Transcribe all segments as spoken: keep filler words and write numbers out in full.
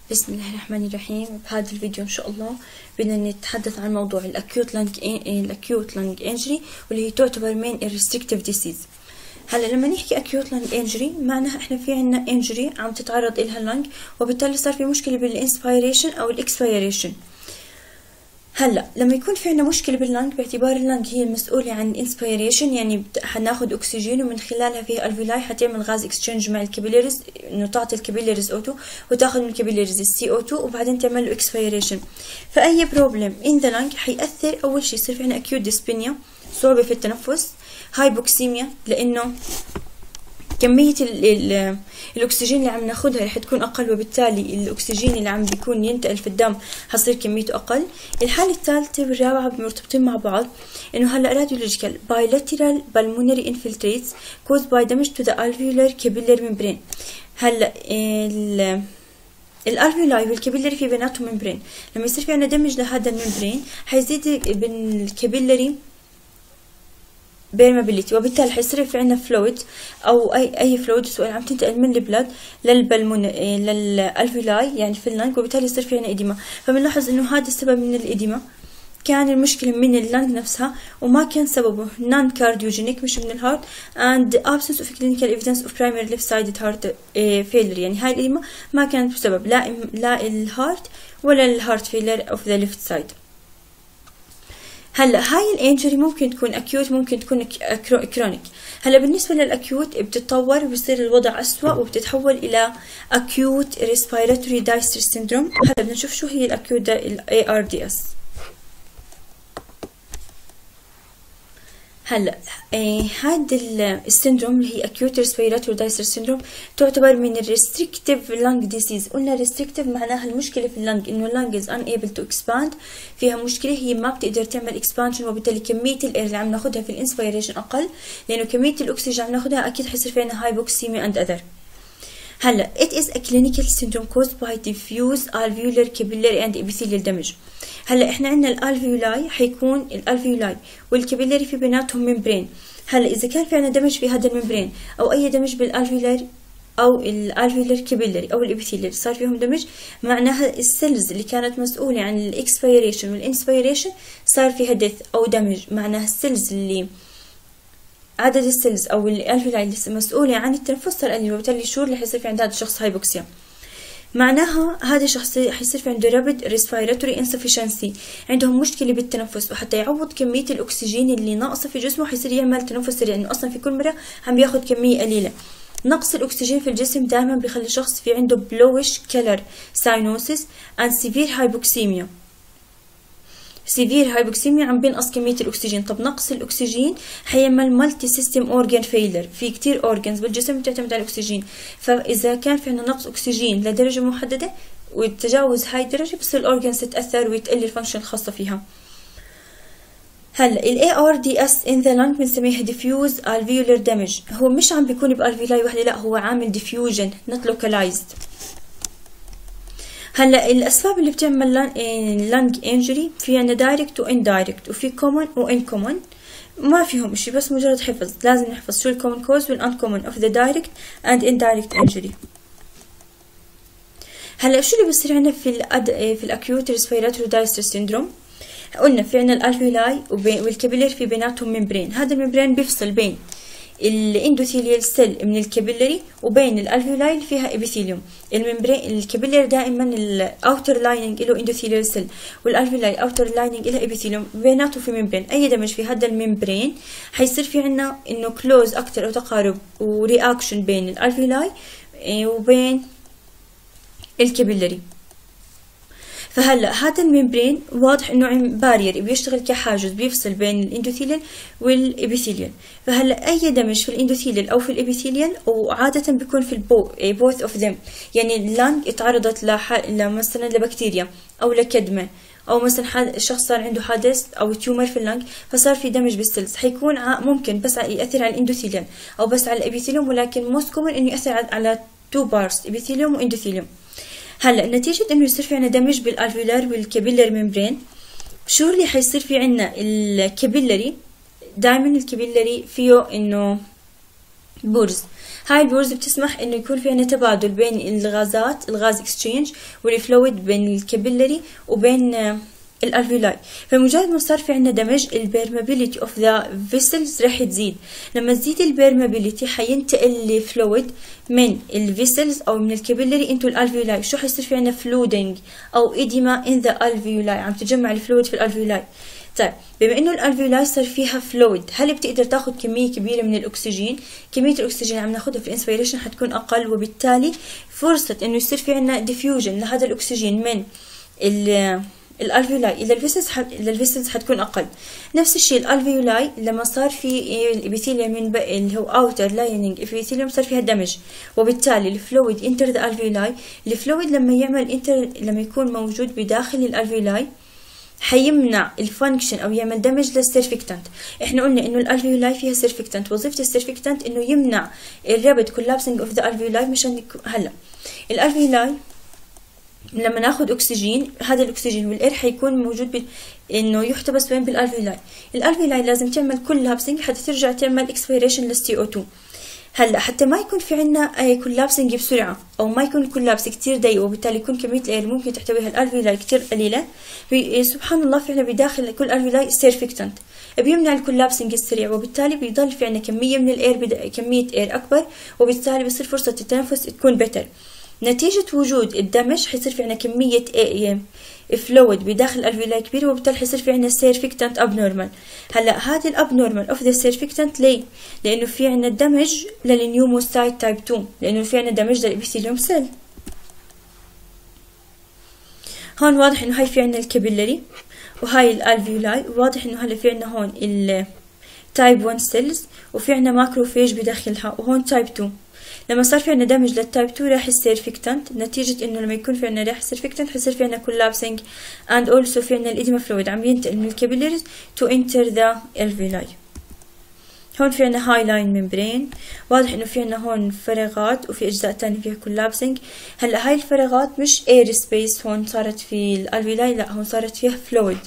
بسم الله الرحمن الرحيم. بهذا الفيديو ان شاء الله بدنا نتحدث عن موضوع الاكيوت لانج الاكيوت لانج انجري واللي هي تعتبر من الريستريكتيف ديسيز. هلا لما نحكي اكيوت لانج انجري معناها احنا في عندنا انجري عم تتعرض لها اللنج، وبالتالي صار في مشكله بالانسبيريشن او الاكسبيريشن. هلا لما يكون في عندنا مشكله باللنج باعتبار اللنج هي المسؤوله عن الانسبيريشن، يعني حناخذ اكسجين ومن خلالها في الفيلاي حتعمل غاز اكسشينج مع الكابيلاريز، انه تعطي الكابيلاريز او اتنين وتاخذ من الكابيلاريز السي او اتنين وبعدين تعمل له اكسبيريشن. فاي بروبلم ان ذا لنج حيأثر اول شيء يصير في عندنا اكيوت ديسبينيا، صعوبه في التنفس، هايبوكسيميا لانه كمية ال ال الأكسجين اللي عم ناخدها رح تكون أقل، وبالتالي الأكسجين اللي عم بيكون ينتقل في الدم حصير كميته أقل. الحالة الثالثة والرابعة مرتبطين مع بعض، إنه هلا radiological bilateral pulmonary infiltrates caused by damage to the alveolar capillary membrane. هلا ال الالفيولاي والكابيلاري في بيناتهم ممبرين، لما يصير في عنا دمج لهذا الممبرين حيزيد بالكابيلاري بيرمابيليتي، وبالتالي حيصير في عنا فلويد او اي اي فلويد سواء عم تنتقل من البلد للبلمون للالفيولاي يعني في اللنج، وبالتالي يصير في عنا اديما. فبنلاحظ انه هذا السبب من الاديما كان المشكله من اللنج نفسها، وما كان سببه نون كارديوجينيك مش من الهارت and absence of clinical evidence of primary left sided heart failure. يعني هاي الاديما ما كانت بسبب لا لا الهارت ولا الهارت فيلر اوف ذا ليفت سايد. هلا هاي الانجري ممكن تكون اكيوت ممكن تكون كرونيك. هلا بالنسبه للاكيوت بتتطور وبصير الوضع اسوء وبتتحول الى اكيوت ريسبيراتوري دايستريس سيندروم. هلا بدنا نشوف شو هي الاكيوت اي ار دي اس. هلا إيه هذا السندروم اللي هي acute respiratory distress syndrome تعتبر من الريستريكتيف لانج ديسيز. قلنا ريستريكتيف معناها المشكله في اللنج انه اللنج از unable to expand، فيها مشكله هي ما بتقدر تعمل expansion، وبالتالي كميه الاير اللي عم ناخذها في الانسبيريشن اقل، لانه كميه الاكسجين عم ناخذها اكيد حيصير في عندنا hypoxemia and other. هلا it is a clinical syndrome caused by diffuse alveolar capillary and epithelial damage. هلا احنا عندنا الالفيولاي حيكون الالفيولاي والكابيلاري في بيناتهم ممبرين. هلا اذا كان في عندنا دمج في هذا الممبرين او اي دمج بالالفيولار او الالفيولار كابيلاري او الابيثيليال صار فيهم دمج، معناها السيلز اللي كانت مسؤوله عن الاكسبيريشن والانسبيريشن صار فيها ديث او دمج. معناها السيلز اللي عدد السيلز او الالفيولاي اللي مسؤوله عن التنفس صار قليل، وبالتالي شو اللي حيصير في عند هذا الشخص؟ هايبوكسيا. معناها هذا الشخص حيصير في عنده رابيد ريسبيراتوري انسفشنسي، عندهم مشكله بالتنفس، وحتى يعوض كميه الاكسجين اللي ناقصه في جسمه حيصير يعمل تنفس سريع، لانه اصلا في كل مره عم بياخذ كميه قليله. نقص الاكسجين في الجسم دائما بيخلي الشخص في عنده بلويش كلر ساينوسيس اند سيفير هايبوكسيميا. سيفير هايبوكسيميا عم بينقص كميه الاكسجين. طب نقص الاكسجين حيعمل مالتي سيستم اورجان فيلر، في كتير اورجانز بالجسم بتعتمد على الاكسجين، فاذا كان في عندنا نقص اكسجين لدرجه محدده وتجاوز هاي الدرجه بصير الاورجانز تتاثر ويتقل الفانكشن الخاصه فيها. هلا ال إيه آر دي إس in the lung بنسميها diffuse alveolar damage. هو مش عم بيكون بالفيلاي وحده، لا هو عامل diffusion not localized. هلا الاسباب اللي بتعمل لانج انجري في عندنا دايركت واندايركت، وفي كومن وان كومن، ما فيهم اشي بس مجرد حفظ. لازم نحفظ شو الكومن كوز والان كومن اوف ذا دايركت اند اندايركت انجري. هلا شو اللي بصير عندنا في الأد... في الاكيوت ريسبيراتوري دايستريس سيندروم؟ قلنا في عندنا الالفيولاي والكابيلاري في بيناتهم ممبرين. هذا الممبرين بيفصل بين الاندوثيليال سيل من الكابيلاري وبين الالفيولاي اللي فيها ابيثيليوم. الممبرين الكابيلاري دائما الاوتر لايننج له اندوثيليال سيل، والالفيولاي الاوتر لايننج له ابيثيليوم، بيناته في ممبرين. اي دمج في هذا الممبرين حيصير في عندنا انه كلوز اكثر او تقارب ورياكشن بين الالفيولاي وبين الكابيلاري. فهلا هذا الممبرين واضح انه عم بارير بيشتغل كحاجز بيفصل بين الاندوثيليال والابيثيليال. فهلا اي دمج في الاندوثيليال او في الابيثيليال، وعاده بيكون في البو بوث اوف ذم، يعني اللانج اتعرضت لح... مثلا لبكتيريا او لكدمه، او مثلا الشخص صار عنده حادث او تيومر في اللانج فصار في دمج بالسيلز، حيكون ممكن بس ياثر على الاندوثيليال او بس على الابيثيليوم، ولكن موست كومن انه ياثر على تو بارتس ابيثيليوم واندوثيليوم. هلا نتيجة انه يصير في عنا دمج بالالفيولار والكابيلاري ممبرين، شو اللي حيصير في عنا الكابيلاري؟ دائما الكابيلاري فيه انه بورز. هاي البورز بتسمح انه يكون في عنا تبادل بين الغازات، الغاز اكسشينج، والفلويد بين الكابيلاري وبين الالفيولاي. فمجرد ما صار في عنا دمج البيرمابيليتي اوف ذا فيسلز راح تزيد. لما تزيد البيرمابيليتي حينتقل الفلويد من الفيسلز او من الكابيلاري انتو الالفيولاي. شو حيصير في عنا فلودنج او ايديما ان ذا الفيولاي، عم تجمع الفلويد في الالفيولاي. طيب بما انه الالفيولاي صار فيها فلويد، هل بتقدر تاخذ كميه كبيره من الاكسجين؟ كميه الاكسجين عم ناخذها في الانسبيريشن حتكون اقل، وبالتالي فرصه انه يصير في عنا ديفيوجن لهذا الاكسجين من ال الالفيولاي الى الفيسلز حت... الى الفيسلز حتكون اقل. نفس الشيء الالفيولاي لما صار في الابيثيليوم من اللي هو اوتر لايننج ابيثيليوم صار فيها دمج، وبالتالي الفلويد انتر ذا الفيولاي. الفلويد لما يعمل انتر لما يكون موجود بداخل الالفيولاي حيمنع الفانكشن او يعمل دمج للسيرفكتانت. احنا قلنا انه الالفيولاي فيها سيرفكتانت، وظيفه السيرفكتانت انه يمنع الرابد كولابسنج اوف ذا الفيولاي. مشان هلا الالفيولاي لما ناخذ اكسجين، هذا الاكسجين والاير حيكون موجود ب... انه يحتبس وين؟ بالالفيولاي. الالفيولاي لازم تعمل كولابسنج حتى ترجع تعمل اكسبيريشن للسي او اثنين. هلا حتى ما يكون في عندنا كولابسنج بسرعه او ما يكون الكولابس كثير ضيق، وبالتالي يكون كميه الاير ممكن تحتويها الالفيولاي كثير قليله، سبحان الله في عندنا بداخل كل الفيولاي سيرفكتانت بيمنع الكولابسنج السريع، وبالتالي بيضل في عندنا كميه من الاير بدا... كميه اير اكبر، وبالتالي بصير فرصه التنفس تكون بتر. نتيجة وجود الدمج حيصير في عنا كمية فلويد بداخل الالفيولاي كبيرة، وبالتالي حيصير في عنا سيرفكتانت ابنورمال. هلا هذا الابنورمال اوف ذا سيرفكتانت ليه؟ لانه في عنا دمج للنيوموسايت تايب اثنين، لانه في عنا دمج للابيثيليوم سيل. هون واضح انه هاي في عنا الكابيلاري وهاي الالفيولاي، واضح انه هلا في عنا هون التايب واحد سيلز وفي عنا ماكروفيج بداخلها، وهون تايب اثنين. لما صار في عنا دمج للتايب اثنين راح السيرفكتانت، نتيجة انه لما يكون في عنا راح السيرفكتانت حيصير في عنا كولابسنج and also في عنا الإديما فلويد عم ينتقل من الكابيلاريز to enter the alveoli. هون في عنا هاي لاين ممبرين، واضح انه في عنا هون فراغات وفي اجزاء تانية فيها كولابسنج. هلا هاي الفراغات مش اير سبيس هون صارت في الالفيولاي، لا هون صارت فيها فلويد.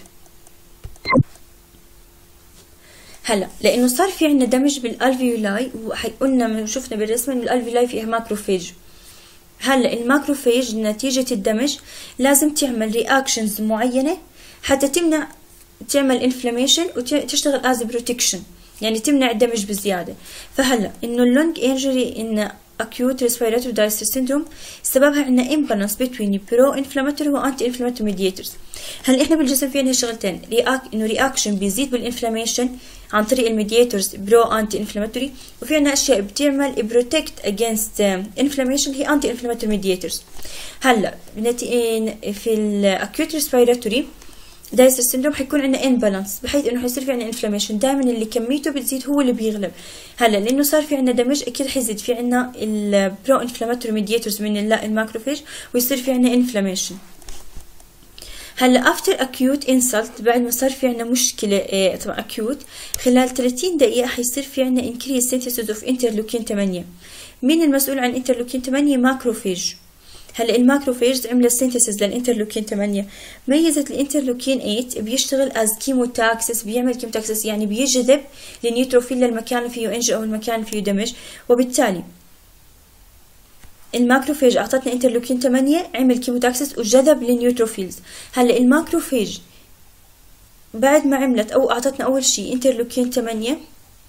هلا لانه صار في عندنا دمج بالالفيولاي، وقلنا شفنا بالرسمه انه الالفيولاي فيها ماكروفيج. هلا الماكروفيج نتيجه الدمج لازم تعمل رياكشنز معينه حتى تمنع تعمل انفلاميشن وتشتغل از بروتكشن، يعني تمنع الدمج بزياده. فهلا انه اللونج انجري ان acute respiratory distress syndrome سببها عندنا imbalance between pro inflammatory و anti inflammatory mediators. هلا احنا بالجسم في عندنا شغلتين، رياك انه رياكشن بيزيد بالانفلاميشن عن طريق الميدياتورز برو انتي انفلاماتوري، وفي عندنا اشياء بتعمل بروتكت اجينست انفلاميشن هي انتي انفلاماتوري ميدياتورز. هلا في الاكيوت ريسبيراتوري دايسترس سيندروم حيكون عندنا امبالانس، بحيث انه حيصير في عندنا انفلاميشن دائما اللي كميته بتزيد هو اللي بيغلب. هلا لانه صار في عندنا دمج اكيد حيزيد في عندنا البرو انفلاماتوري ميدياتورز من الماكروفيج ويصير في عندنا انفلاميشن. هلا افتر اكيوت انسلت بعد ما صار في عندنا مشكله إيه طبعا اكيوت، خلال ثلاثين دقيقه حيصير في عندنا انكريز سينثيسيس اوف انترلوكين ثمانية. مين المسؤول عن انترلوكين ثمانية؟ ماكروفيج. هلا الماكروفيج عملت سينثيسيس للانترلوكين ثمانية، ميزت الانترلوكين ثمانية بيشتغل از كيموتاكسس، بيعمل كيموتاكسس يعني بيجذب النيوتروفيل للمكان اللي فيه انج او المكان اللي فيه دمج، وبالتالي الماكروفيج اعطتنا انترلوكين ثمانية عمل كيموتاكسس وجذب للنيوتروفيلز. هلا الماكروفيج بعد ما عملت او اعطتنا اول شيء انترلوكين ثمانية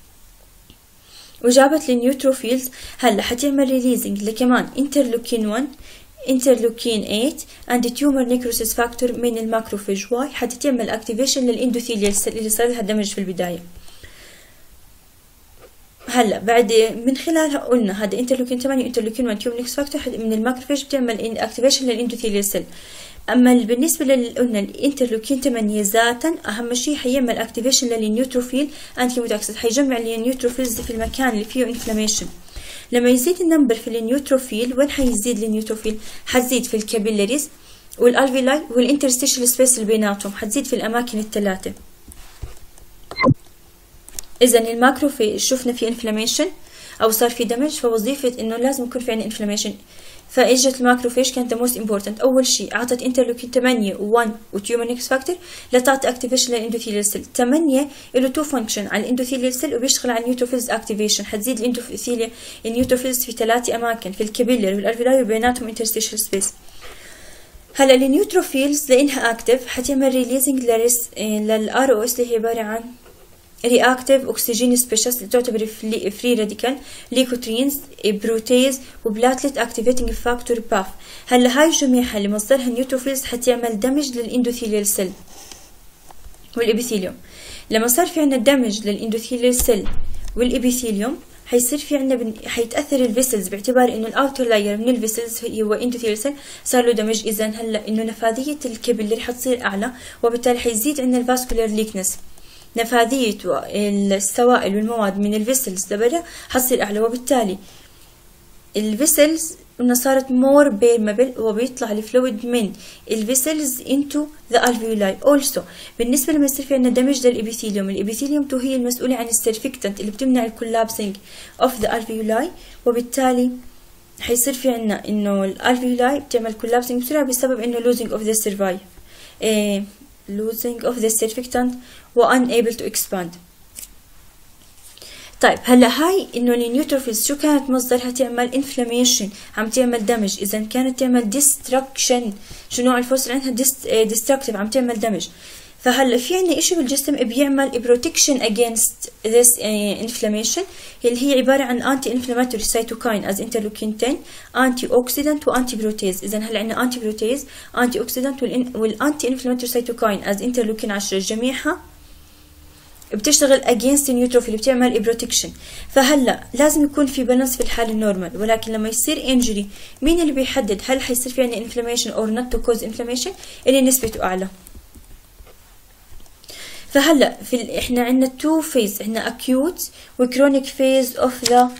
وجابت للنيوتروفيلز، هلا حتعمل ريليزنج لكمان انترلوكين واحد انترلوكين ثمانية and تيومر نيكروسيس فاكتور من الماكروفيج. واي حتى تعمل اكتيفيشن للاندوثيليال سيل اللي صار لها دمج في البدايه. هلا بعد من خلالها قلنا هذا انترلوكين ثمانية انترلوكين واحد تيومر نيكروسيس فاكتور من الماكروفيج بتعمل اكتيفيشن للاندوثيليال سيل. اما بالنسبه لل قلنا الانترلوكين ثمانية ذاتا اهم شيء حيعمل اكتيفيشن للنيوتروفيل انتي كيموتاكسس، حيجمع النيوتروفيلز في المكان اللي فيه انفلاميشن. لما يزيد النمبر في النيوتروفيل، وين حيزيد النيوتروفيل؟ حتزيد في الكابيلاريز والالفيولاي والانترستيشال سبيس اللي بيناتهم، حتزيد في الاماكن الثلاثه. اذا الماكروفيج شفنا في انفلاميشن او صار في دمج، فوظيفه انه لازم يكون في عندنا انفلاميشن. فاجت الماكروفيج كانت موست امبورتنت. اول شيء اعطت انترلوكين ثمانية و1 وتيومر اكس فاكتور لتعطي اكتيفيشن للاندوثيليال سيل. ثمانية له تو فانكشن على الاندوثيليال سيل وبيشتغل على النيوتروفيلز اكتيفيشن، حتزيد الاندوثيليا النيوتروفيلز في ثلاث اماكن، في الكابيلر والالفيولاي وبيناتهم انترستيشال سبيس. هلا النيوتروفيلز لانها اكتف حتعمل ريليزنج للار او اس اللي هي عباره عن رياكتيف اوكسجين سبيشالز اللي تعتبر فري راديكال، ليكوترينز، بروتيز، وبلاتلت اكتيفيتنج فاكتور باف. هلا هاي جميعها اللي مصدرها النيوتروفيلز حتعمل دمج للاندوثيليال سيل والابيثيليوم. لما صار في عندنا دمج للاندوثيليال سيل والابيثيليوم حيصير في عندنا بن... حيتاثر الفيسلز باعتبار انه الاوتر لاير من الفيسلز هو اندوثيليال سيل صار له دمج. اذا هلا انه نفاذيه الكابيلر حتصير اعلى وبالتالي حيزيد عندنا الفاسكولار ليكنس، نفاذية السوائل والمواد من الفيسلز لبرا حتصير أعلى، وبالتالي الفيسلز قلنا صارت مور بيرمبل وبيطلع الفلويد من الفيسلز into the alveoli. also بالنسبة لما يصير في عندنا دمج للإبيثيليوم، الإبيثيليوم تو هي المسؤولة عن السيرفكتنت اللي بتمنع الكولابسنج of the alveoli، وبالتالي حيصير في عندنا إنه الالفيولاي بتعمل كولابسنج بسرعة بسبب إنه losing of the survive إيه losing of the surfactant و unable to expand. طيب هلا هاي انه النيوتروفيلز شو كانت مصدرها؟ تعمل انفلاميشن، عم تعمل دمج. اذا كانت تعمل ديستركشن، شو نوع الفورس اللي عندها؟ ديستركتيف، عم تعمل دمج. فهلا في عندنا اشي بالجسم بيعمل بروتكشن against this uh, inflammation اللي هي عباره عن انتي انفلاماتوري سيتوكاين از انترلوكين عشرة، انتي اوكسيدنت وانتي بروتيز. اذا هلا عندنا انتي بروتيز، انتي اوكسيدنت، والانتي انفلاماتوري سيتوكاين از انترلوكين عشرة جميعها بتشتغل against النيوتروفيل، بتعمل بروتكشن. فهلا لازم يكون في بالانس في الحاله النورمال، ولكن لما يصير انجري مين اللي بيحدد هل حيصير في عندنا انفلاميشن اور نوت تو كوز انفلاميشن؟ اللي نسبته اعلى. فهلا في ال... احنا عندنا تو فيز، عندنا acute و chronic phase of the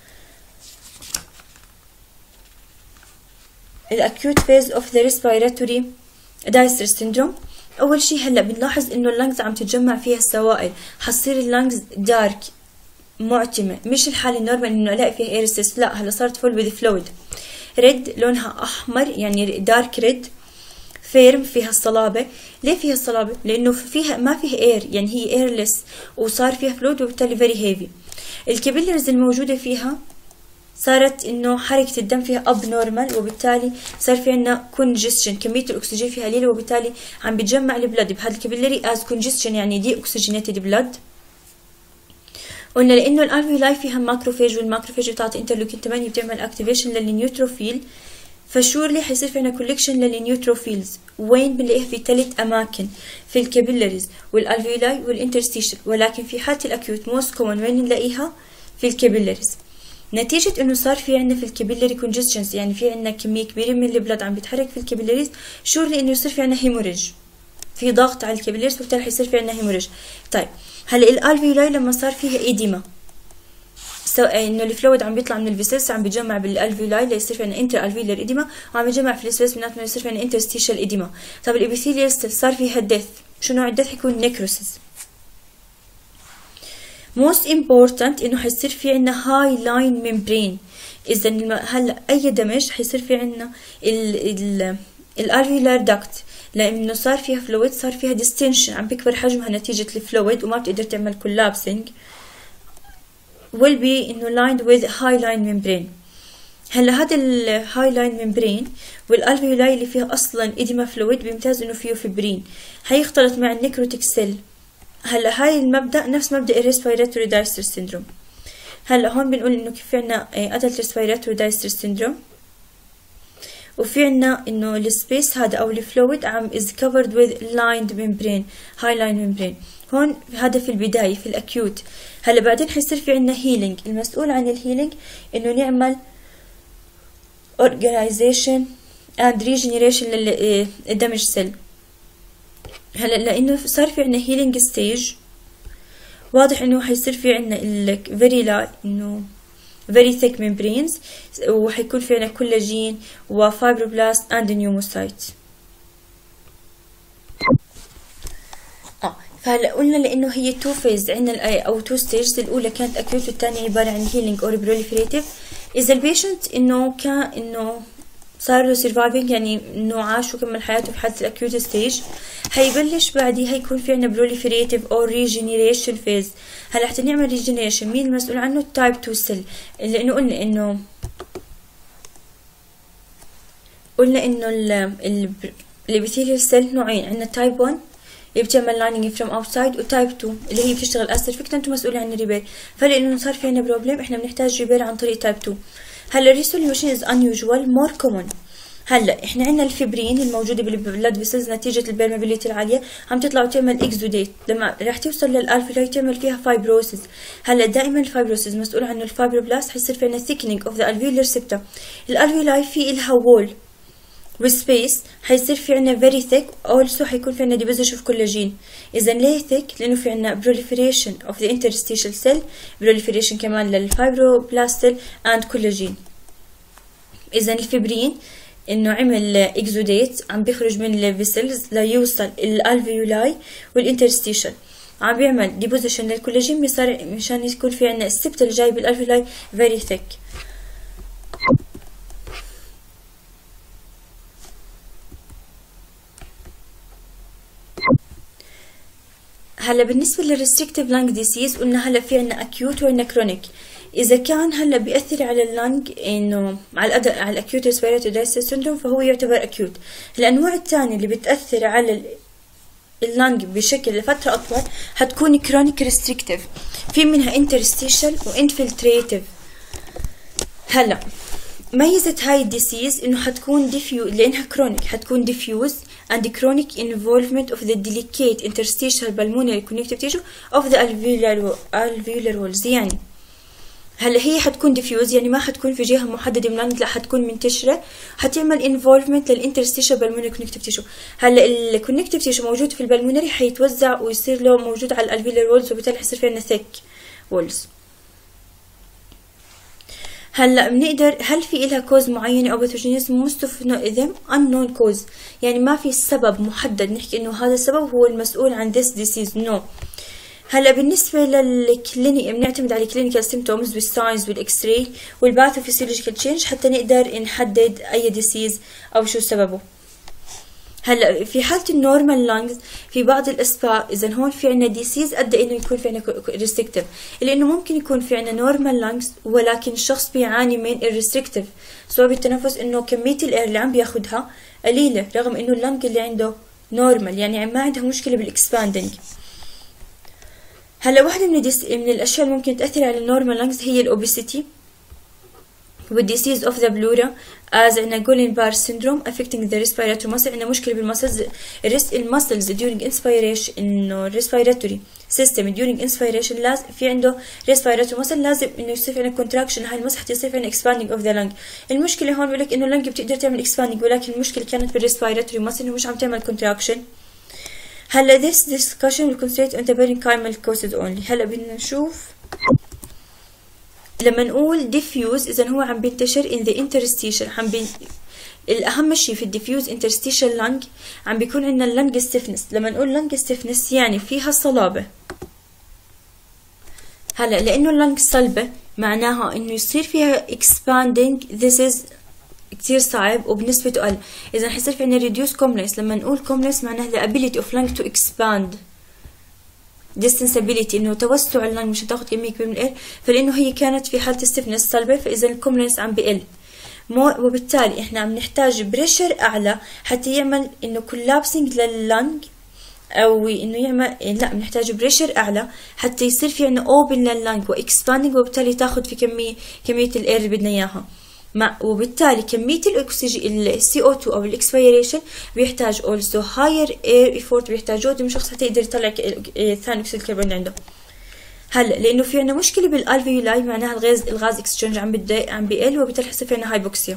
الاكيوت phase of the respiratory distress syndrome. اول شيء هلا بنلاحظ انه اللنجز عم تتجمع فيها السوائل، حتصير اللنجز دارك معتمه، مش الحاله النورمال انه الاقي فيها ايرسس، لا هلا صارت فول وذ فلويد. ريد لونها احمر يعني دارك ريد، فيرم فيها الصلابة. ليه فيها الصلابة؟ لأنه فيها ما فيها اير، يعني هي ايرلس وصار فيها فلويد وبالتالي فيري هيفي. الكابيلرز الموجودة فيها صارت إنه حركة الدم فيها اب نورمال، وبالتالي صار في عنا كونجستشن، كمية الأكسجين فيها قليلة وبالتالي عم بتجمع البلد بهذا الكابيلري از كونجستشن يعني دي اوكسجينيتد بلد. قلنا لأنه الالفيولاي فيها ماكروفيج، والماكروفيج بتعطي انترلوكين ثمانية بتعمل اكتيفيشن للنيوتروفيل، فشورلي حيصير في عنا كولكشن للنيوتروفيلز. وين بنلاقيها؟ في ثلاث اماكن، في الكابيلاريز والالفيولاي والانترستيشن، ولكن في حالة الاكيوت موست كومن وين نلاقيها؟ في الكابيلاريز. نتيجة انه صار في عنا في الكابيلاري كونجستشنز، يعني في عنا كمية كبيرة من البلد عم بيتحرك في الكابيلاريز، شورلي انه يصير في عنا هيموريج، في ضغط على الكابيلاريز وبالتالي حيصير في عنا هيموريج. طيب هلا الالفيولاي لما صار فيها ايديما، سواء انه الفلويد عم بيطلع من الفيسلز عم بيتجمع بالالفيولاي ليصير في عنا انتر الفيولار ايديما، وعم بيتجمع في السبيس بيناتهم يصير في عنا انترستيشال ايديما. طب الابيثيليال صار فيها ديث، شو نوع الديث؟ حيكون نيكروسيس. most important انه حيصير في عنا هاي لاين ممبرين. اذا هلا اي دمج حيصير في عنا الالفيولار داكت، لانه صار فيها فلويد، صار فيها ديستنشن، عم بيكبر حجمها نتيجة الفلويد وما بتقدر تعمل كولابسنج، will be انه lined with high line membrane. هلا هذا ال high line membrane والالفيولاي اللي فيها اصلا اديما فلويد بيمتاز انه فيه فبرين، هيختلط مع النيكروتيك سيل. هلا هاي المبدا نفس مبدا الريسبيراتوري دايسترس سيندروم. هلا هون بنقول انه كيف في عنا ادلت ريسبيراتوري دايسترس سيندروم، وفي عنا انه السبيس هذا او الفلويد عم is covered with lined membrane high line membrane. هون هذا في البداية في الأكيوت. هلا بعدين حيصير في عنا هيلينج، المسؤول عن الهيلينج إنه نعمل organization and regeneration للدمج سيل. هلا لأنه صار في عنا هيلينج ستيج، واضح إنه حيصير في عنا ال very light إنه very thick membranes، وحيكون في عنا كولاجين وفايبروبلاست and pneumocytes. اه فهلا قلنا لانه هي تو فيز عندنا او تو ستيجز، الاولى كانت اكيوت والثانيه عباره عن هيلينج اور بروليفريتيف. اذا البيشنت انه كان انه صار له سرفايفنج يعني انه عاش وكمل حياته في حالة الاكيوت ستيج، حيبلش بعديها يكون في عنا بروليفريتيف او ريجينيريشن فيز. هلا حتى نعمل ريجينيريشن مين المسؤول عنه؟ التايب تو سيل، لانه قلنا انه قلنا انه الابيثيليال سيل نوعين، عندنا تايب واحد اللي بتعمل لايننج فروم اوتسايد، وتايب اتنين اللي هي بتشتغل از سيرفكتنت ومسؤولة عن الريبير. فلانه صار في عنا بروبلم احنا بنحتاج ريبير عن طريق تايب اتنين. هلا ريسوليوشن از unusual مور كومن. هلا احنا عندنا الفبرين الموجوده بالبلاد فيسلز نتيجه البيرمابيليتي العاليه عم تطلع وتعمل اكزوديت، لما راح توصل للالفيولاي تعمل فيها فايبروسيس. هلا دائما الفايبروسيس مسؤول عنه الفايبروبلاست، حيصير في عندنا ثيكنينج اوف ذا الفيولر سيبتا. الالفيولاي في الها وول وسبيس، حيصير في عندنا فيري ثيك، اولسو حيكون في عندنا ديبوزيشن اوف كولاجين. اذا ليه ثيك؟ لانه في عندنا بروليفريشن اوف ذا انترستيشال سيل، بروليفريشن كمان للفايبروبلاستل اند كولاجين. اذا الفبرين انه عمل اكزوديت عم بيخرج من الفيسلز ليوصل الالفيولاي والانترستيشن، عم بيعمل ديبوزيشن للكولاجين مشان يكون في عندنا السبتة اللي جاي بالالفيولاي فيري ثيك. هلا بالنسبة للريستريكتيف لانج ديسيز قلنا هلا في عنا اكيوت وعنا كرونيك. اذا كان هلا بيأثر على اللانج انه على الأداء على الاكيوت ريسبيراتوري دايستريس سيندروم فهو يعتبر اكيوت. الانواع الثانية اللي بتأثر على اللانج بشكل لفترة اطول حتكون كرونيك ريستريكتيف، في منها انترستيشال وانفلتريتيف. هلا ميزة هاي الديسيز انه حتكون ديفيو لانها كرونيك، حتكون ديفيوز and chronic involvement of the delicate interstitial pulmonary connective tissue of the alveolar alveolar walls. يعني هلا هي حتكون ديفيوز يعني ما حتكون في جهة محددة من اللانج، لا حتكون منتشرة، حتعمل involvement للinterstitial pulmonary connective tissue. هلا الكونكتيف تيشو موجود في البلمونري حيتوزع ويصير له موجود على الالفيولار وولز، وبالتالي حيصير في عندنا thick walls. هلا بنقدر هل في إلها كوز معينة او باثوجينيزم؟ most of them unknown cause، يعني ما في سبب محدد نحكي انه هذا السبب هو المسؤول عن this disease. no. هلا بالنسبة للكلينيك بنعتمد على clinical symptoms والساينز والاكس راي والباثوفيسيولوجيكال تشينج حتى نقدر نحدد اي disease او شو سببه. هلا في حالة النورمال لانجز في بعض الاسباب اذا هون في عنا ديسيز ادى انه يكون في عنا ريستريكتيف، لانه ممكن يكون في عنا نورمال لانجز ولكن الشخص بيعاني من الريستريكتيف سبب التنفس، انه كمية الاير اللي عم بياخدها قليلة رغم انه اللانج اللي عنده نورمال، يعني ما عندها مشكلة بالاكسباندنج. هلا واحدة من, من الاشياء اللي ممكن تأثر على النورمال لانجز هي الاوبيسيتي والديسيز اوف ذا بلورا، as عندنا جولين بار syndrome affecting the respiratory muscle، عندنا مشكلة بالمسلز المسلز during inspiration، انه respiratory system during inspiration لازم في عنده respiratory muscle لازم انه يصير عندنا contraction هاي المسح حتى يصير عندنا expanding of the lung. المشكلة هون بقول لك انه اللنج بتقدر تعمل expanding ولكن المشكلة كانت بالrespiratory muscle انه مش عم تعمل contraction. هلا this discussion will concentrate on the parenchymal causes only. هلا بدنا نشوف لما نقول diffuse اذا هو عم بينتشر in the interstitial، عم بي... الاهم شيء في الديفيوز interstitial lung عم بيكون عندنا اللنج stiffness. لما نقول lung stiffness يعني فيها صلابة. هلا لانه اللنج صلبة معناها انه يصير فيها expanding، this is كتير صعب وبنسبة اقل. اذا حيصير في عندنا reduce compliance، لما نقول compliance معناها the ability of lung to expand، distensibility انه توسع اللنج مش هتاخد كميه كبيره من الاير، فلانه هي كانت في حاله ستيفنس صلبه فاذا الكومبلنس عم بقل، وبالتالي احنا عم نحتاج بريشر اعلى حتى يعمل انه كولابسنج لللنج، او انه يعمل لا بنحتاج بريشر اعلى حتى يصير في عندنا اوبن لللنج واكسباندنج، وبالتالي تاخذ في كميه كميه الاير اللي بدنا اياها، مع وبالتالي كمية الأكسجين ال سي أو اثنين أو الإكسبيريشن بيحتاج also higher air effort، بيحتاج جهد من شخص حتى يقدر يطلع ثاني أكسيد الكربون اللي عنده. هلا لأنه في عنا مشكلة بالألفيولاي معناها الغاز الغاز اكسشينج عم بد عم بيقل، وبالتالي حيصير في عنا هايبوكسيا.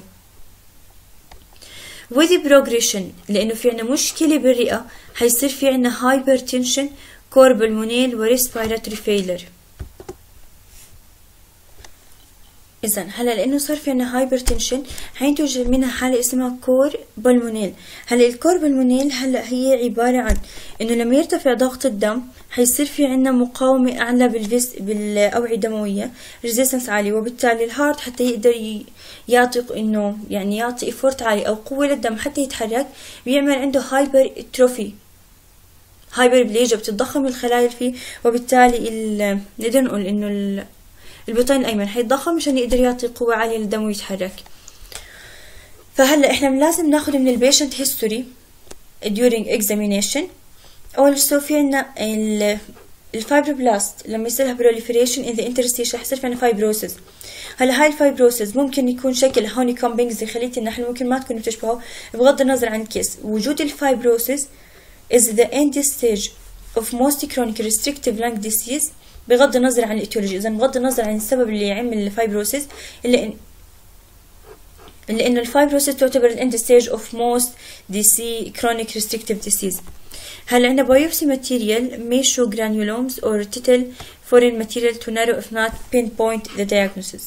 with progression لأنه في عنا مشكلة بالرئة حيصير في عنا hypertension كوربلمونيل وريسبيراتوري فيلر. إذا هلا لأنه صار في عنا هايبرتنشن حينتج منها حالة اسمها كور بالمونيل. هلا الكور بالمونيل هلا هي عبارة عن إنه لما يرتفع ضغط الدم حيصير في عنا مقاومة أعلى بالفيس بالأوعية الدموية، ريزيستنس عالي، وبالتالي الهارت حتى يقدر يعطي إنه يعني يعطي إفورت عالي أو قوة للدم حتى يتحرك، بيعمل عنده هايبر تروفي، هايبر بليجيا، بتتضخم الخلايا فيه، وبالتالي نقدر نقول إنه البطين الأيمن حيتضخم مشان يقدر يعطي قوة عالية للدم ويتحرك. فهلا احنا لازم ناخد من البيشنت هيستوري during examination. أول شي في عنا الفايبروبلاست لما يصيرها proliferation in the interstitial حيصير في عنا fibrosis. هلا هاي الفايبروسيس ممكن يكون شكل هوني كومبينج زي خلية النحل، ممكن ما تكونوا بتشبهه بغض النظر عن الكيس. وجود الفايبروسيس is the end stage of most chronic restrictive lung disease بغض النظر عن الاتيولوجي. اذا بغض النظر عن السبب اللي يعمل الفايبروسيس، اللي إن اللي انه الفايبروسيس تعتبر الاند ستيج اوف موست دي سي كرونيك ريستريكتيف ديسيز. هلا عندنا بايوبسي ماتيريال may show granulomes or tittle foreign material to narrow if not pinpoint the diagnosis.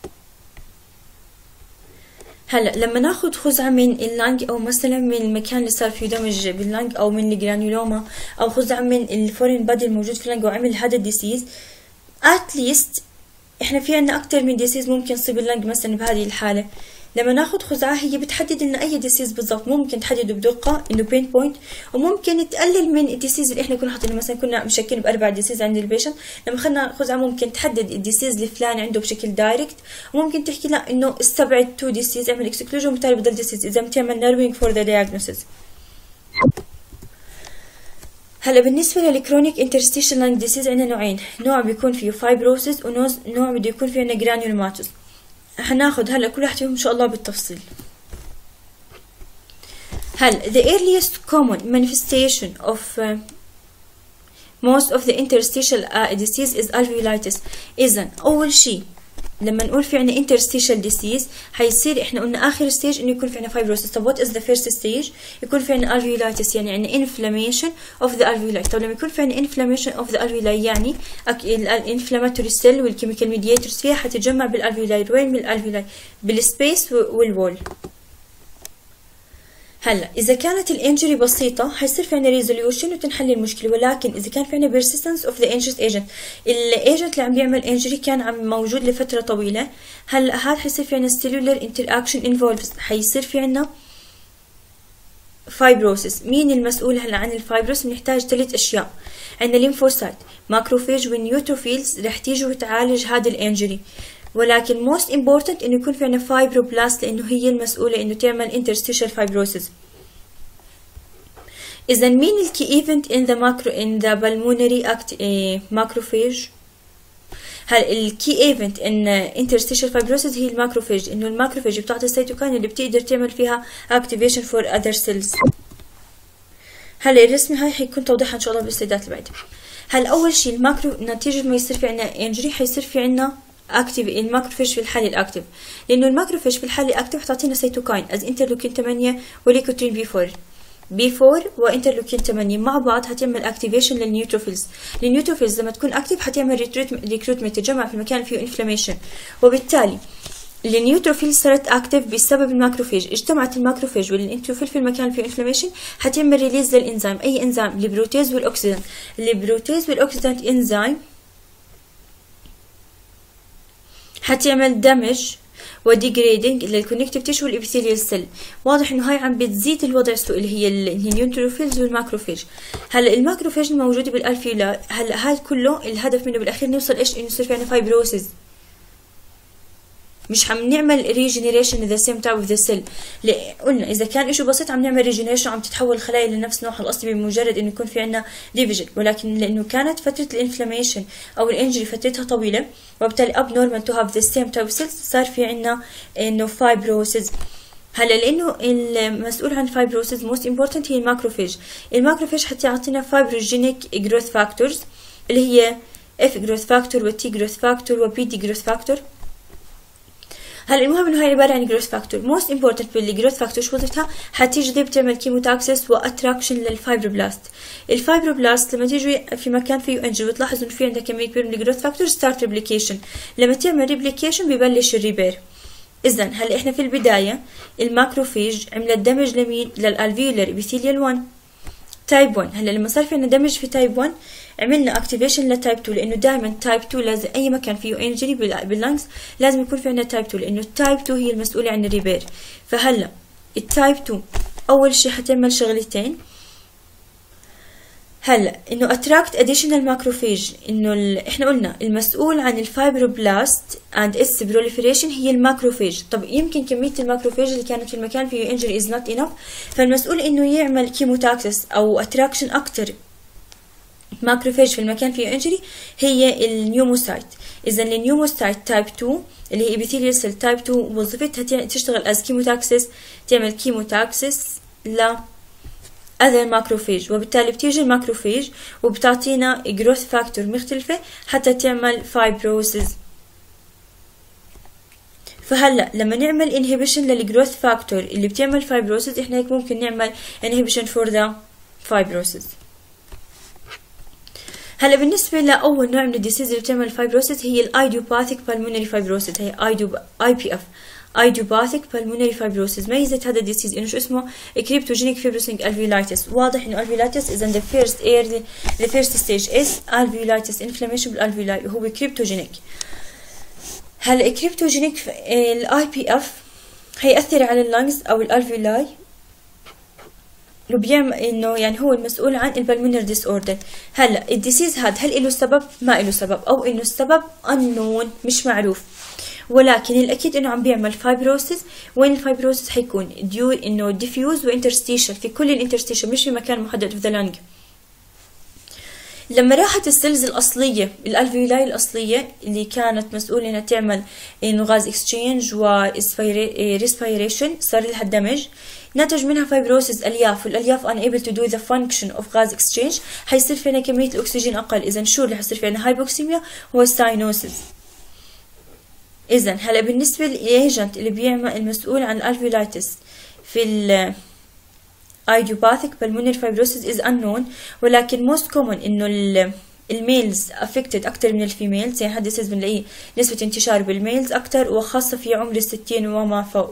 هلا لما ناخد خزعة من اللانج او مثلا من المكان اللي صار فيه دمج باللانج او من الجرانيولوما او خزعة من الفورين بادي الموجود في اللانج وعمل هذا الديسيز، at least احنا في عنا اكتر من ديسيز ممكن يصيب اللانج مثلا بهذه الحالة. لما ناخد خزعة هي بتحدد لنا اي ديسيز بالضبط، ممكن تحدده بدقة انه بين بوينت، وممكن تقلل من الديسيز اللي احنا كنا حاطينه. مثلا كنا مشكلين باربع ديسيز عند البيشنت، لما خدنا خزعة ممكن تحدد الديسيز الفلاني عنده بشكل دايركت، وممكن تحكي لا انه استبعد تو ديسيز، اعمل اكسكلوجن وبالتالي بضل ديسيز اذا بتعمل نيرفينج فور ذا دايجنوسيس. هلا بالنسبة للكرونيك انترستيشال لانج ديسيز عندنا نوعين، نوع بيكون فيه فايبروسيس ونوع بده يكون فيه عندنا جرانيولوماتوس. حناخد هلا كل واحد فيهم ان شاء الله بالتفصيل. هلا the earliest common manifestation of uh, most of the interstitial uh, disease is alveolitis. اذا اول شيء لما نقول في عنا interstitial disease حيصير احنا قلنا اخر ستيج انه يكون في عنا fibrosis. طب what is the first stage؟ يكون في عنا alveolitis، يعني عنا inflammation of the alveoli. طب لما يكون في عنا inflammation of the alveoli يعني الانفلاماتوري سيل والكيميكال ميدياتورز فيها حتتجمع بالالفيولاي. وين من الالفيولاي؟ بالسبيس والوول. هلا اذا كانت الانجري بسيطه حيصير في عنا ريزوليوشن وتنحل المشكله، ولكن اذا كان في عنا بيرسيستنس اوف ذا انجري ايجنت، الايجنت اللي عم بيعمل انجري كان عم موجود لفتره طويله، هلا هذا حيصير في عنا سيلولر انتراكشن انفولفز، حيصير في عنا فايبروسيس. مين المسؤول هلا عن الفايبروس؟ بنحتاج ثلاث اشياء، عندنا ليمفوسايت، ماكروفيج، ونيوتروفيلز رح تيجي وتعالج هذا الانجري. ولكن most important انه يكون في عنا فايبروبلاست لانه هي المسؤولة انه تعمل interstitial fibrosis. اذا مين الكي ايفنت in the macro in the pulmonary act eh, macrophage؟ هل الكي ايفنت ان interstitial fibrosis هي الماكروفيج، انه الماكروفيج بتعطي السيتوكاين اللي بتقدر تعمل فيها activation for other cells. هلا الرسمة هاي حيكون توضيحها ان شاء الله بالسلايدات اللي بعدها. هلا اول شيء الماكرو نتيجة ما يصير في عنا انجري حيصير في عنا اكتيف الماكروفيج في الحالة الاكتيف، لانه الماكروفيج في الحالة الاكتيف حتعطينا سيتوكاين از انترلوكين ثمانية وليكوترين بي أربعة. بي أربعة وانترلوكين ثمانية مع بعض هتعمل اكتيفيشن للنيوتروفيلز. النيوتروفيلز لما تكون اكتيف حتعمل ريكروتمنت، تجمع في المكان اللي فيه انفلاميشن، وبالتالي النيوتروفيل صارت اكتيف بسبب الماكروفيج. اجتمعت الماكروفيج والانتروفيل في المكان اللي فيه انفلاميشن، حتعمل ريليز للانزيم. اي انزيم؟ البروتيز والاكسيدانت. البروتيز والاكسيدانت انزيم حتعمل دمج وديجريدنج للكونكتيف تيشو والابيثيليال سيل. واضح انه هاي عم بتزيد الوضع السوء اللي هي النيوتروفيلز والماكروفيج. هلا الماكروفيج الموجوده بالالفيولا، هلا هذا كله الهدف منه بالاخير نوصل ايش؟ انه يصير في عنا فايبروسيس، مش عم نعمل ريجنريشن ذا سيم تايب اوف ذا سيل. قلنا اذا كان اشي بسيط عم نعمل ريجنريشن عم تتحول الخلايا لنفس نوعها الاصلي بمجرد انه يكون في عنا ديفيجن، ولكن لانه كانت فتره الانفلاميشن او الانجري فترتها طويله وبالتالي اب نورمال تو هاف ذا سيم تايب سيلز، صار في عنا انه فايبروسيس. هلا لانه المسؤول عن الفايبروسيس موست امبورتنت هي الماكروفيج. الماكروفيج حتعطينا فايبروجينيك جروث فاكتورز اللي هي اف جروث فاكتور وتي جروث فاكتور وبي دي جروث فاكتور. هلا المهم انه هي عباره عن جروث فاكتور. موست امبورتنت بالجروث فاكتور شو وظيفتها؟ حتيجي بتعمل كيموتاكسس واتراكشن للفايبروبلاست. الفايبروبلاست لما تيجي في مكان فيه انجل وتلاحظ انه في عندها كميه كبيره من الجروث فاكتور ستارت ريبليكيشن. لما تعمل ريبليكيشن ببلش الريبير. اذا هلا احنا في البدايه الماكروفيج عملت دمج لمين؟ للالفيولر ابيثيليال واحد تايب واحد. هلا لما صار في عندنا دمج في تايب واحد عملنا اكتيفيشن لتايب اثنين، لانه دائما تايب اثنين لازم اي مكان فيه انجري باللنجز لازم يكون في عندنا تايب اثنين، لانه التايب اثنين هي المسؤوله عن الريبير. فهلا التايب اثنين اول شيء حتعمل شغلتين. هلا انه اتراكت اديشنال ماكروفيج، انه احنا قلنا المسؤول عن الفايبروبلاست اند اتس بروليفريشن هي الماكروفيج. طب يمكن كميه الماكروفيج اللي كانت في المكان فيه انجري از نوت انف، فالمسؤول انه يعمل كيموتاكسس او اتراكشن اكثر ماكروفيج في المكان فيه انجري هي النيوموسايت. اذا النيوموسايت تايب اثنين اللي هي ابيثيليال سيل تايب اثنين وظيفتها تشتغل از كيموتاكسس، تعمل كيموتاكسس ل other macrophage، وبالتالي بتيجي الماكروفيج وبتعطينا growth factor مختلفة حتى تعمل fibrosis. فهلا لما نعمل inhibition للgrowth factor اللي بتعمل fibrosis احنا هيك ممكن نعمل inhibition for the fibrosis. هلا بالنسبة لأول نوع من الديسيز اللي بتعمل fibrosis هي الايديوباثيك pulmonary fibrosis، هي اي بي اف idiopathic pulmonary fibrosis. ميزة هذا الديسيز انه شو اسمه؟ cryptogenic fibrosing alveolitis. واضح انه alveolitis اذا the first early the first stage is alveolitis inflammation بالالفيولاي وهو cryptogenic. هلا cryptogenic الاي بي اف هيأثر على اللنجز او الالفيولاي وبيعمل انه يعني هو المسؤول عن البلمونر ديس اوردر. هلا الديسيز هذا هل له سبب؟ ما له سبب، او انه السبب unknown مش معروف، ولكن الاكيد انه عم بيعمل فايبروسيس. وين الفايبروسيس حيكون؟ ديو انه ديفيوز وانترستيشل في كل الانترستيشل مش في مكان محدد في ذا لانج. لما راحت السيلز الاصليه الالفيولاي الاصليه اللي كانت مسؤوله انها تعمل انه غاز اكسشينج وريسبيريشن صار لها دمج، نتج منها فايبروسيس الياف، والالياف unable to do the function of gas exchange، حيصير فينا كميه الاكسجين اقل. اذا شو اللي حيصير فينا؟ هايبوكسيميا والساينوسيس. اذا هلا بالنسبه للايجنت اللي بيعمل المسؤول عن الالفيولايتس في ال idiopathic pulmonary fibrosis is unknown، ولكن most common انه الميلز affected اكثر من الفيميلز، يعني هذا السيز بنلاقيه نسبه انتشار بالميلز اكثر وخاصه في عمر الستين وما فوق.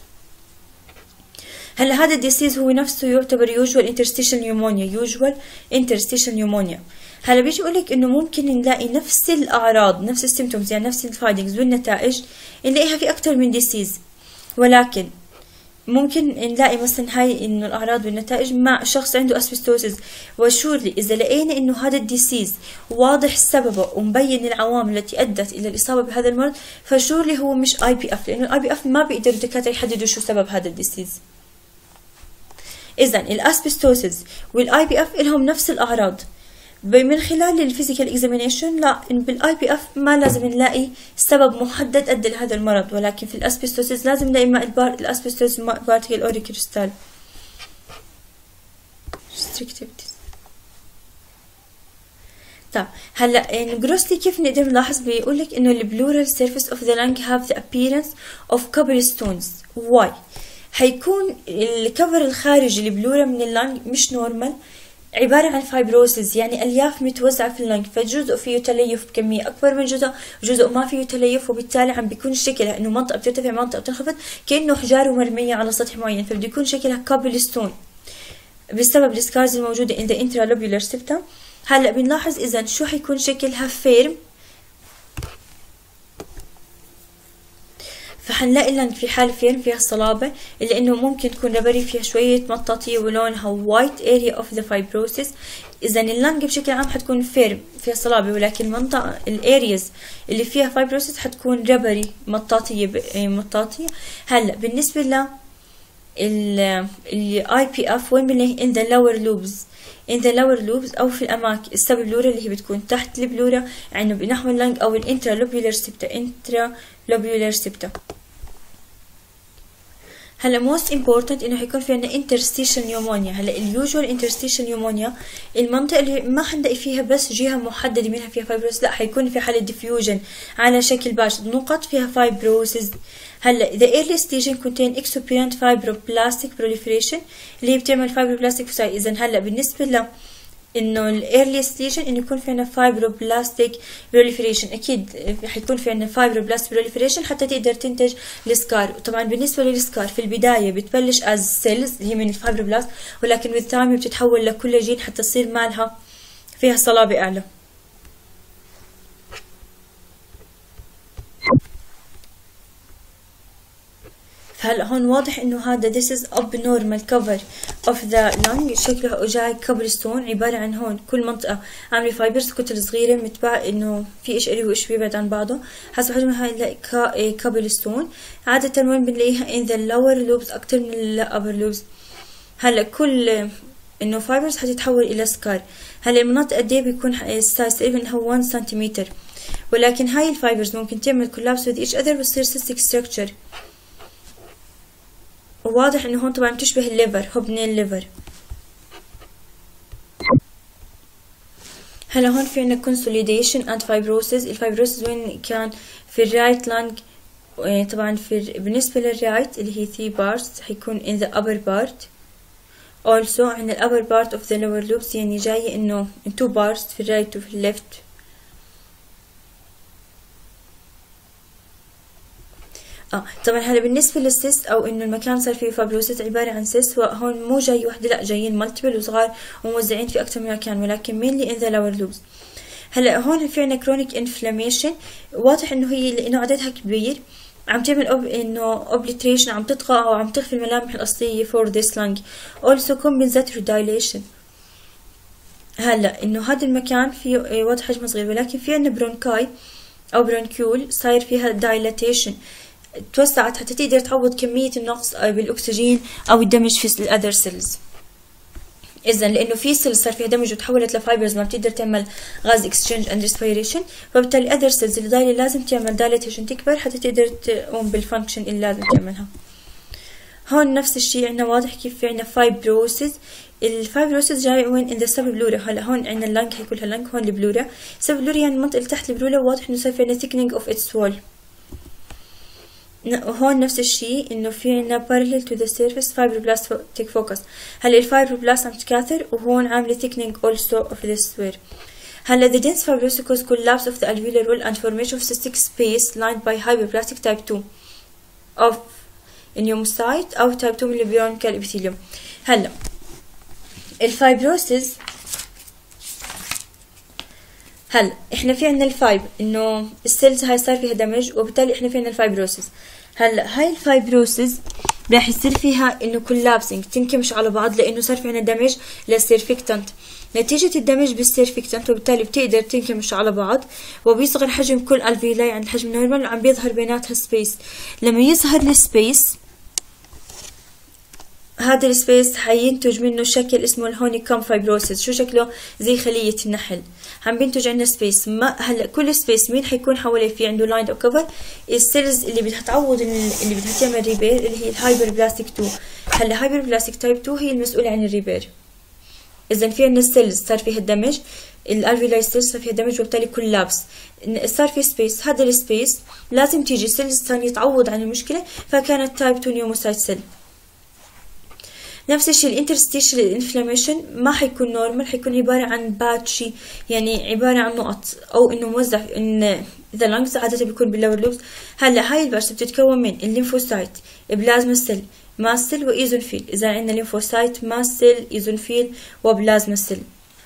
هلا هذا الديسيز هو نفسه يعتبر usual interstitial pneumonia usual interstitial pneumonia. هلا بيجي يقولك انه ممكن نلاقي نفس الاعراض نفس السيمتومز يعني نفس الفايندنجز والنتائج نلاقيها في اكثر من ديسيز، ولكن ممكن نلاقي مثلا هاي انه الاعراض والنتائج مع شخص عنده اسبستوسيس، وشورلي اذا لقينا انه هذا الديسيز واضح سببه ومبين العوامل التي ادت الى الاصابه بهذا المرض فشورلي هو مش اي بي اف، لانه الاي بي اف ما بيقدروا الدكاتره يحددوا شو سبب هذا الديسيز. اذا الاسبستوسيس والاي بي اف لهم نفس الاعراض من خلال الفيزيكال اكزامينيشن. لا بالاي بي اف ما لازم نلاقي سبب محدد ادى لهذا المرض، ولكن في الاسبستوسيس لازم نلاقي ماء البار الاسبستوس ماء بارتيكل اوري كريستال. Restrictive. طب هلا جروسلي كيف نقدر نلاحظ؟ بيقول لك انه البلورال سيرفيس اوف ذا لانج هاف ذا appearance اوف cobblestones. واي؟ حيكون الكفر الخارجي البلورا من اللانج مش نورمال، عبارة عن فايبروسيس، يعني ألياف متوزعة في اللنج، فجزء فيه تليف بكمية أكبر من جزء، جزء ما فيه تليف، وبالتالي عم بيكون شكلها إنه منطقة بترتفع منطقة بتنخفض كأنه حجارة مرمية على سطح معين، فبده يكون شكلها كابلستون بسبب السكارز الموجودة in the intralobular septum. هلا بنلاحظ إذا شو حيكون شكلها فيرم، فحنلاقي اللنج في حال فيرم فيها صلابة، إلا إنه ممكن تكون ربري فيها شوية مطاطية ولونها وايت area of the fibrosis. إذا اللنج بشكل عام حتكون فيرم فيها صلابة، ولكن منطقة الارياز اللي فيها fibrosis حتكون ربري مطاطية مطاطية. هلا بالنسبة ل ال اي بي اف وين بنلاقي in the lower lobes in the lower lobes أو في الأماكن السبلورا اللي هي بتكون تحت البلورا يعني بنحو اللنج، أو الانترالوبيولار سيبتا انترالوبيولار سيبتا. هلا موست امبورتنت انه حيكون في عندنا interstitial نيومونيا. هلا اليوجوال interstitial نيومونيا المنطقه اللي ما حنلاقي فيها بس جهه محدده منها فيها فايبروس، لا حيكون في حاله ديفيوجن على شكل باشط نقط فيها فايبروسز. هلا the earliest lesion contain exuberant fibroblastic proliferation اللي هي بتعمل fibroblastic foci. اذا هلا بالنسبه ل انه الايرليست ليجن انه يكون في عندنا فايبروبلاستيك بروليفريشن، اكيد حيكون في عندنا فايبروبلاست بروليفريشن حتى تقدر تنتج السكار. طبعا بالنسبه للسكار في البدايه بتبلش از سيلز هي من الفايبروبلاست، ولكن with time بتتحول لكولاجين حتى تصير مالها فيها صلابه اعلى. هلا هون واضح انه هذا this is abnormal cover of the lung، شكله جاي كابل ستون، عبارة عن هون كل منطقة عاملة فايبرز كتل صغيرة متبع انه في ايش قريب وايش بيبعد عن بعضه حسب حجمها. هاي كابل ستون عادة وين بنلاقيها in the lower lobes اكتر من ال upper lobes. هلا كل انه فايبرز حتتحول الى سكار. هلا المناطق قد ايه بيكون سايز تقريبا انه واحد سنتيمتر، ولكن هاي الفايبرز ممكن تعمل كولابس with each other بتصير cystic structure. وواضح انه هون طبعا بتشبه الليفر، هو بنين الليفر. هلا هون في عنا consolidation and fibrosis. الفايبروسيس وين كان في الرايت لانج، طبعا في بالنسبة للرايت اللي هي three parts حيكون in the upper part. also عنا ال upper part of the lower lobes يعني جاية انه in two parts في الرايت وفي الليفت. اه طبعا هلا بالنسبه للسيست او انه المكان صار فيه فابروسيس عباره عن سيست، وهون مو جاي وحده لا جايين مالتيبل وصغار وموزعين في اكثر من مكان، ولكن mainly in the lower lobes. هلا هون في عنا chronic inflammation، واضح انه هي لانه عددها كبير عم تعمل أوب انه obliteration، عم تطغى او عم تخفي الملامح الاصليه for this lung. also compensatory dilation. هلا انه هذا المكان فيه واضح حجمه صغير، ولكن في عنا برونكاي او برونكيول صاير فيها dilatation، توسعت حتى تقدر تعوض كمية النقص بالأكسجين أو الدمج في الأذر سيلز. إذا لأنه في سيلز صار فيها دمج وتحولت لفايبرز ما بتقدر تعمل غاز اكسشينج اند ريسبيريشن، فبالتالي أذر سيلز اللي ضايلة لازم تعمل دايليتيشن تكبر حتى تقدر تقوم بالفانكشن اللي لازم تعملها. هون نفس الشيء عندنا واضح كيف في عندنا فايبروسيس. الفايبروسيس جاي وين in the subpleural. هلا هون عندنا اللنج هي كلها لنج، هون البلورا. subpleural يعني المنطقة اللي تحت البلورا، واضح إنه صار في عندنا thickening of its wall. هون نفس الشيء انه في عنا parallel to the surface fibroblastic focus. هلا الفايبروبلاست عم تكاثر وهون عامله thickening also of this sphere. هلا the dense fibrosis cause collapse of the alveolar wall and formation of cystic space lined by hyperplastic type two of pneumocyte او type two من البرونكال epithelium. هلا الفايبروسيس، هلا احنا في عنا الفايب انه السيلز هاي صار فيها دمج وبالتالي احنا في عنا الفايبروسيس. هلا هاي الفايبروسيس راح يصير فيها انه كولابسنج تنكمش على بعض لانه صار في عنا دمج للسيرفكتنت. نتيجة الدمج بالسيرفكتنت وبالتالي بتقدر تنكمش على بعض وبيصغر حجم كل الفيلاي عند الحجم نورمال وعم بيظهر بيناتها سبيس. لما يظهر السبيس هذا السبيس حينتج منه شكل اسمه الهونيكوم فايبروسيس. شو شكله؟ زي خلية النحل. عم بينتج عندنا سبيس. ما هلا كل سبيس مين حيكون حواليه في عنده لاين او كفر؟ السيلز اللي بدها تعوض اللي بدها تعمل ريبير اللي هي الهايبر بلاستيك تو. هلا هايبر بلاستيك تايب تو هي المسؤولة عن الريبير. اذا في عندنا السيلز صار فيها دمج، الالفيولاي سيلز صار فيها دمج وبالتالي كولابس، صار في سبيس. هذا السبيس لازم تيجي سيلز ثانية تعوض عن المشكلة، فكانت تايب تو نيوموسايت سيل. نفس الشيء الانترستيشل انفلاميشن ما حيكون نورمال، حيكون عبارة عن باتشي يعني عبارة عن نقط او انه موزع ان ذا لانجز عادة بيكون باللور لوبس. هلا هاي الباتش بتتكون من الليمفوسايت، بلازما سيل، ماست سيل وايزونفيل. اذا عندنا ليمفوسايت، ماست سيل، ايزونفيل وبلازما سيل.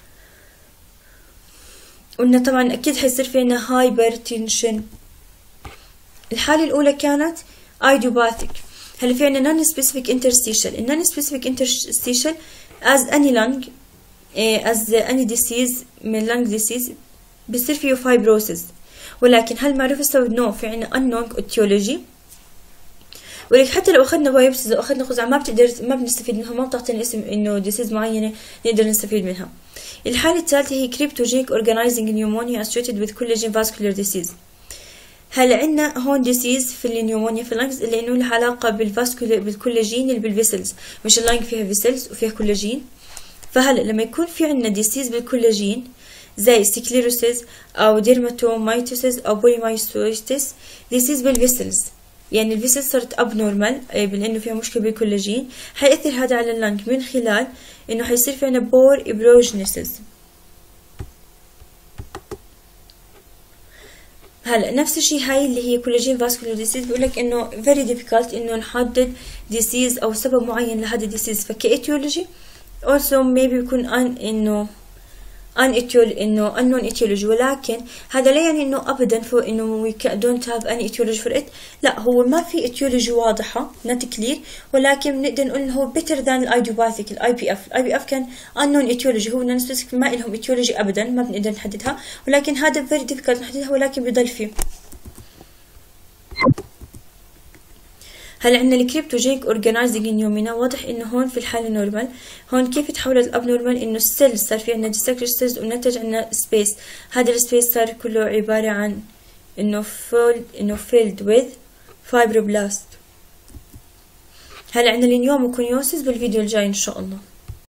قلنا طبعا اكيد حيصير في عنا هايبر تنشن. الحالة الاولى كانت ايديوباثيك. هلا في عنا نون سبيسيفيك انترستيشل. النون سبيسيفيك انترستيشل از اني لانج از اني ديسيز من لانج ديسيز بصير فيه فايبروسيس، ولكن هل معروف السبب؟ نو. في عنا unknown etiology، ولكن حتى لو اخذنا بايوبسيز او اخذنا خزعة ما بتقدر ما بنستفيد منها، ما بتعطينا اسم انه ديسيز معينه نقدر نستفيد منها. الحاله الثالثه هي cryptogenic organizing pneumonia associated with collagen vascular disease. هلا عندنا هون ديسيز في النيومونيا في اللنجز اللي انه لها علاقه بالفاسكولار بالكولاجين اللي بالفيسلز، مش اللنج فيها فيسلز وفيها كولاجين. فهلا لما يكون في عندنا ديسيز بالكولاجين زي سكليروسيس او ديرماتومايتوسيس او بوليمايستويتس، ديسيز بالفيسلز يعني الفيسلز صارت اب نورمال لانه فيها مشكله بالكولاجين، حيأثر هذا على اللنج من خلال انه حيصير في عندنا بور ابروجينيسيس. هلا نفس الشيء هاي اللي هي كولاجين فاسكولار ديسيز بيقول لك انه very difficult انه نحدد ديسيز او سبب معين لهذا الديسيز، فكايتيولوجي also maybe يكون ان انه ان etiology انه unknown etiology، ولكن هذا لا يعني انه ابدا فوق انه we don't have any etiology for it، لا هو ما في etiology واضحه not clear، ولكن نقدر نقول انه هو better than الايديوباثيك. الاي بي اف الاي بي اف كان unknown etiology، هو non specific ما لهم etiology ابدا ما بنقدر نحددها، ولكن هذا very difficult نحددها ولكن بضل فيه. هلا عندنا الكريبتوجينيك اورجانيزنج نيومينا، واضح انه هون في الحاله نورمال، هون كيف تحولت الاب نورمال انه السيلز صار في عندنا ديسكريت سيلز ونتج عندنا سبيس، هذا السبيس صار كله عباره عن انه فول انه فيلد وذ فايبروبلاست. هلا عندنا النيوموكونيوسيس بالفيديو الجاي ان شاء الله.